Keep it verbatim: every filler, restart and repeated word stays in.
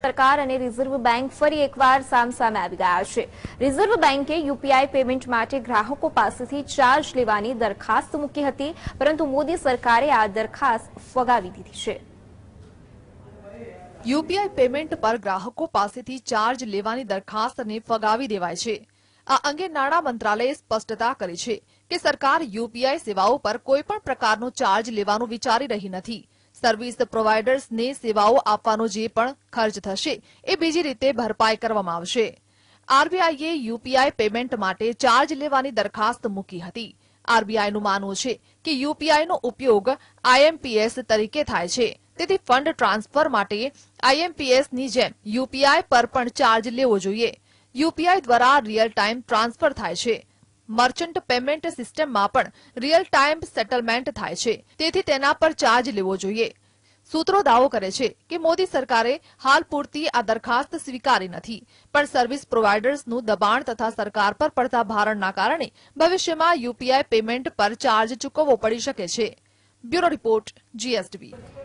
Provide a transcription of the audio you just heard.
સરકાર અને reserve bank ફરી એકવાર સામસામે આવી ગયા છે। રિઝર્વ બેંકે યુપીઆઈ પેમેન્ટ માટે ગ્રાહકો પાસેથી ચાર્જ લેવાની દરખાસ્ત મૂકી હતી, પરંતુ મોદી સરકારે આ દરખાસ્ત ફગાવી દીધી છે। યુપીઆઈ પેમેન્ટ પર ગ્રાહકો પાસેથી ચાર્જ લેવાની દરખાસ્તને ફગાવી દેવાય છે। આ અંગે નાણાં મંત્રાલયે સ્પષ્ટતા કરી છે કે સરકાર યુપીઆઈ સેવાઓ પર કોઈ પણ પ્રકારનો ચાર્જ લેવાનું વિચારી રહી નથી। સર્વિસ પ્રોવાઇડર્સને સેવાઓ આપવાનો જે પણ ખર્ચ થશે એ બીજી રીતે ભરપાઈ કરવામાં આવશે। આરબીઆઈએ યુપીઆઈ પેમેન્ટ માટે ચાર્જ લેવાની દરખાસ્ત મૂકી હતી। આરબીઆઈનું માનવું છે કે યુપીઆઈનો ઉપયોગ આઈએમપીએસ તરીકે થાય છે, તેથી ફંડ ટ્રાન્સફર માટે આઈએમપીએસની જેમ યુપીઆઈ પર પણ ચાર્જ લેવો જોઈએ। યુપીઆઈ દ્વારા રિયલ ટાઈમ ટ્રાન્સફર થાય છે। મર્ચન્ટ પેમેન્ટ સિસ્ટમમાં પણ રિયલ ટાઈમ સેટલમેન્ટ થાય છે, તેથી તેના પર ચાર્જ લેવો જોઈએ। સૂત્રો દાવો કરે છે કે મોદી સરકારે હાલ પૂરતી આ દરખાસ્ત સ્વીકારી નથી, પણ સર્વિસ પ્રોવાઇડર્સનું દબાણ તથા સરકાર પર પડતા ભારણના કારણે ભવિષ્યમાં યુપીઆઈ પેમેન્ટ પર ચાર્જ ચૂકવવો પડી શકે છે। Bureau report, GSTV.